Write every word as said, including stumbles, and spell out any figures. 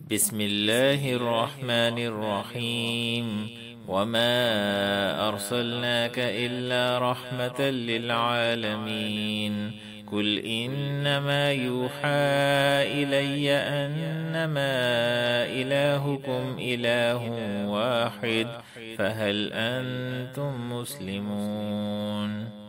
بسم الله الرحمن الرحيم. وما أرسلناك إلا رحمة للعالمين. قل إنما يوحى إلي أنما إلهكم إله واحد فهل أنتم مسلمون؟